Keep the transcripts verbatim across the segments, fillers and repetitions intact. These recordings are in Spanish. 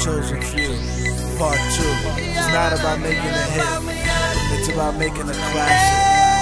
chosen few. Part two. It's not about making a hit. It's about making a classic.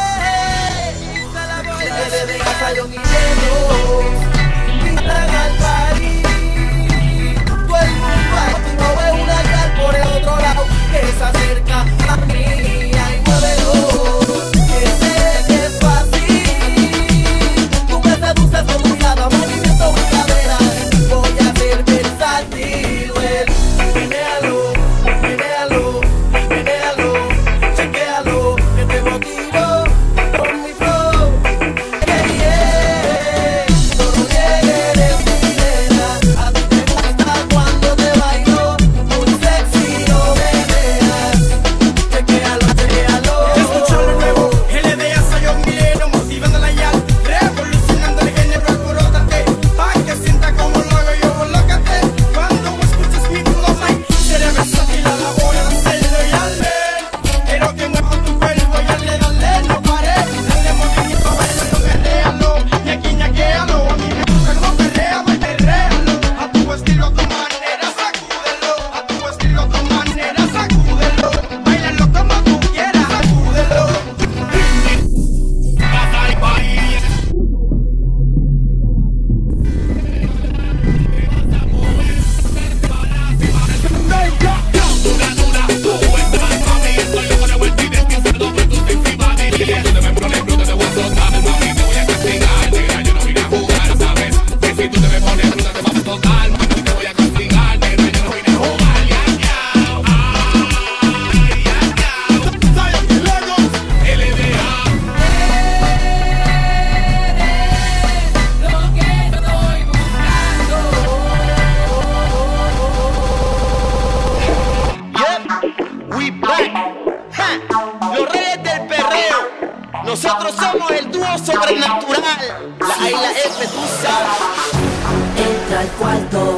Por el otro lado que se acerca a mí, ay, muévelo, que sé que es fácil. Tú me seduces con tu mirada, movimiento y cadera. Voy a ser versátil, well, menéalo, menéalo, menéalo, chequéalo, que te motivo con mi flow. Yeah, yeah, no lo niegues, eres mi nena. A ti te gusta cuando te bailo. Nosotros somos el dúo sobrenatural. La A y la F, tú sabes. Entra al cuarto,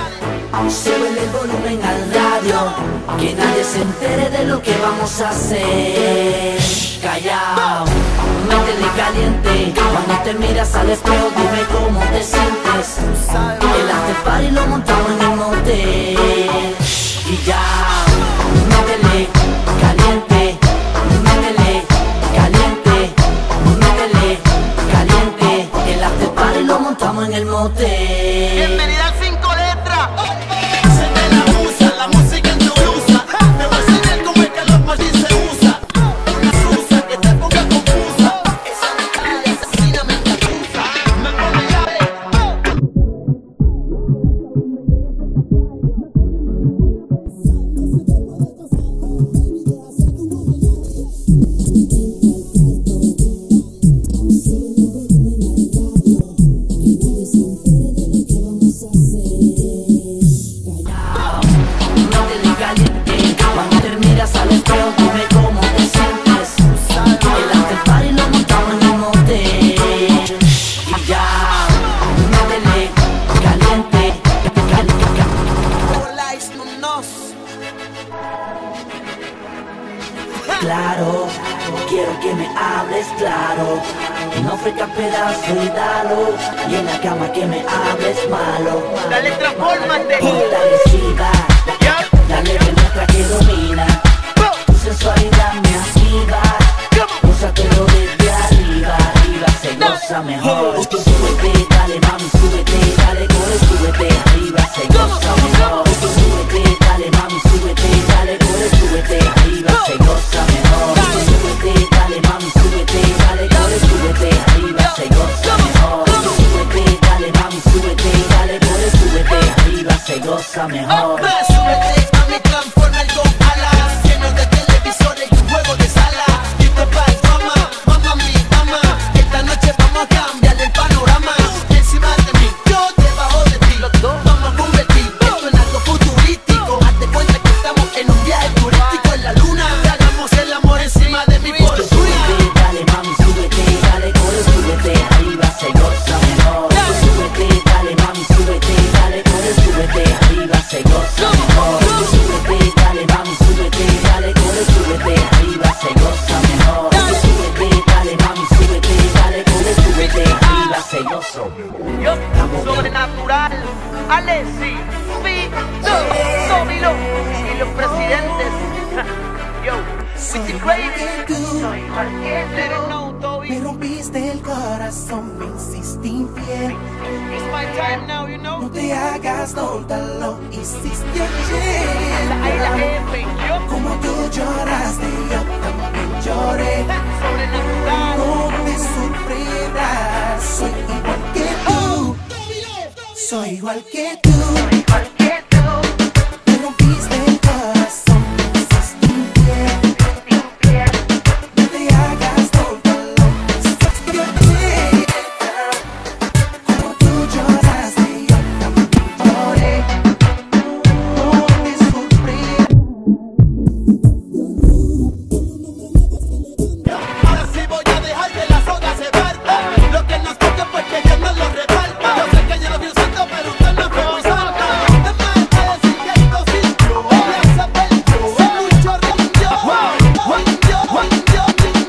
sube el volumen al radio, que nadie se entere de lo que vamos a hacer. Callao, métele caliente. Cuando te miras al espejo, dime cómo te sientes. El after party lo montamos en el motel. Y ya, métele caliente, métele caliente, métele caliente. El after party lo montamos en el motel. Bienvenida al cinco letras. Se me la usa, la música en tu blusa. Me voy a enseñar cómo es que los parties se usa. Una susa que te ponga confusa. Esa mental asesina me acusa. Me pone llave. Claro, quiero que me hables claro, no ofrezcas pedazo y dalo, y en la cama que me hables malo. Dale, transfórmate. Ponte agresiva, la leve nuestra que domina, tu sensualidad me activa, gózatelo desde arriba, arriba se goza mejor. Súbete, dale mami, súbete, dale corre, súbete, arriba se goza mejor. Súbete, dale mami, súbete, dale corre, súbete, arriba se goza mejor. Súbete, dale mami, súbete, dale corre, súbete, arriba se goza mejor. Súbete, dale mami, súbete, dale corre, súbete, arriba se goza mejor. Súbete, mami, transforma el con alas, lleno de televisores y un juego de sala. Listo para el drama, mamá mi dama. Esta noche vamos a cambiar el panorama. Encima de mí, yo debajo de ti. Vamos a convertir esto en algo futurístico. Hazte cuenta que estamos en un viaje turístico en la luna. Hagamos el amor encima de mi fortuna. Súbete, dale mami, súbete, dale corre, súbete, arriba se goza mejor. Súbete, dale mami, súbete, dale corre, súbete, arriba se goza mejor. Soy igual que tú, me rompiste el corazón, me hiciste infiel. No te hagas tonta, lo hiciste ayer. Como tú lloraste, yo también lloré. No te sorprendas, soy igual que tú. Soy igual que tú. Me rompiste el corazón, me hiciste infiel. No te hagas tonta, lo hiciste ayer. Como tú lloraste, yo también lloré. No te sorprendas. Ahora sí voy a dejar que la soga se parta. Lo que nos toca pues que Dios nos lo reparta. Yo sé que yo lo vi usando, pero usted no fue muy santa. Es más, a decir que esto sí, ella sabe el yo. Es mucho rinyo, rinyo, rinyo,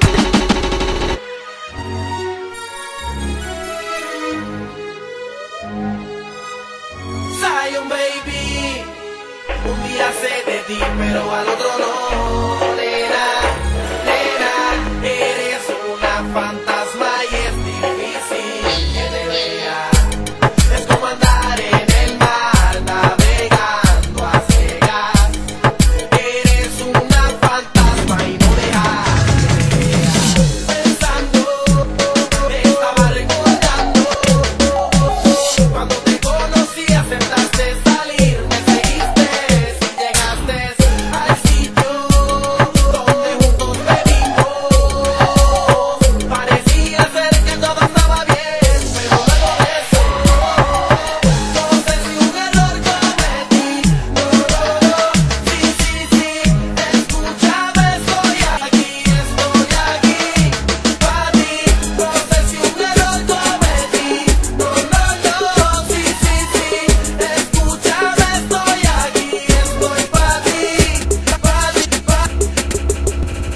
Zion baby, un día sé de ti, pero al otro no, nena, nena, eres una fantasma y es difícil que te vea. Es como andar en el mar navegando a ciegas. Eres una fantasma y no dejas que te vea. Pensando, te estaba recordando cuando te conocí, aceptaste salir, me seguiste y llegaste al sitio donde juntos bebimos. Parecía ser que todo estaba bien, pero luego de eso, no sé si un error cometí. No, no, no, sí, sí, sí, escúchame, estoy aquí, estoy aquí para ti. No sé si un error cometí. No, no, no, sí, sí, sí, escúchame, estoy aquí, estoy para ti, para ti, para ti.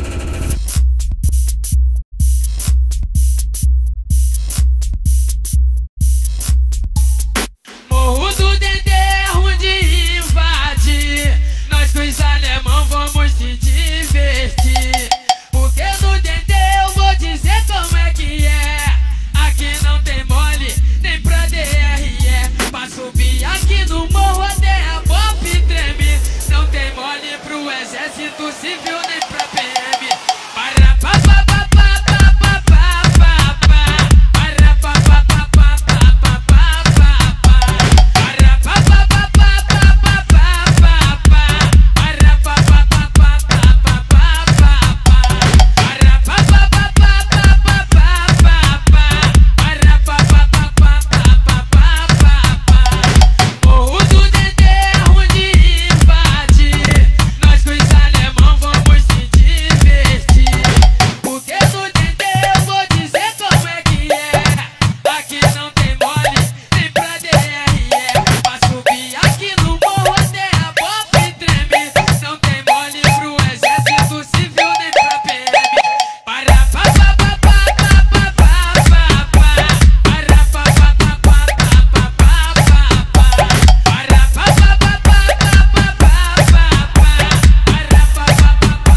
Morro do Dendê é ruim de invadir. Nós com os alemão vamos se divertir. Porque no Dendê eu vou dizer como é que é. Aqui não tem mole, nem pra D R E. Pra subir aqui no morro até a pop treme. Não tem mole pro exército civil nem pra P M. Para pa pa pa pa pa pa pa pa pa. Para pa pa pa pa pa pa pa pa pa. Para pa pa pa pa pa pa pa pa pa. Para pa pa pa pa pa pa pa pa pa. Para pa pa pa pa pa pa pa pa pa. Para pa pa pa pa pa pa pa pa. Morro do Dendê é ruim de invadir. Nós com os alemão vamos se divertir. Porque no Dendê eu vou dizer como é que é. Aqui não tem mole, nem pra D R E. Pra subir aqui no morro até a pop treme. Não tem mole pro exército civil nem pra P M. Para pa pa pa pa pa pa pa pa pa. Para pa pa pa pa pa pa pa pa pa. Para pa pa pa pa pa pa pa pa pa. Para pa pa pa pa pa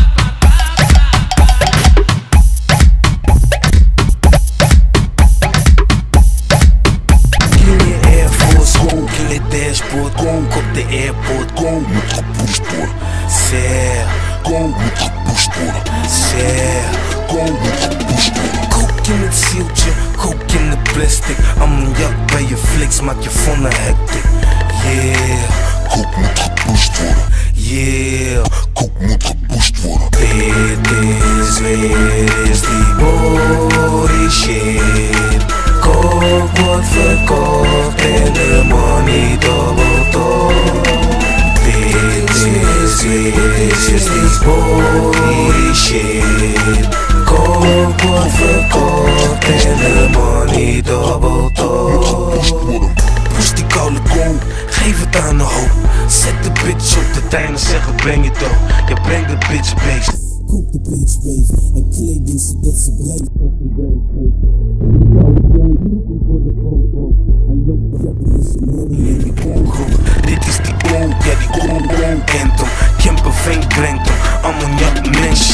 Kill je Air Force One, kill je dashboard, kom op de airport, kom moet gepusht worden. Ser, kom moet gepusht worden. Ser, kom moet gepusht worden. Kook in het zieltje, kook in de plastic. Ammoniak bij je fliks, maak je van een hectic. Yeah, kook moet gepusht worden. Yeah, kook moet gepusht worden. Dit is weer is die body shit. Kook wordt verkocht en de money double top. Dit is weer is die body shit. Kook wordt verkocht en de money double top. Push die koude kom, geef het aan de hoop. Zet de bitch op de tuin en zeggen breng het op. Ja, breng de bitch beest. Koop de bitch beest en kleding zodat ze blijft op de werk heeft. Dit is die oom, ja die oom, oom kent hem. Kempenveen brengt hem, amanhã mexe.